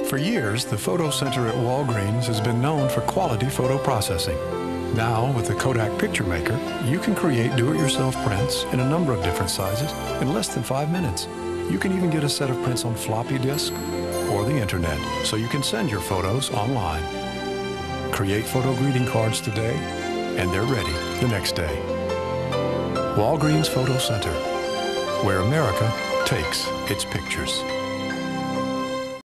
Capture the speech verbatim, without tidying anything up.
For years, the photo center at Walgreens has been known for quality photo processing. Now, with the Kodak Picture Maker, you can create do-it-yourself prints in a number of different sizes in less than five minutes. You can even get a set of prints on floppy disk or the internet, so you can send your photos online. Create photo greeting cards today, and they're ready the next day. Walgreens Photo Center, where America takes its pictures.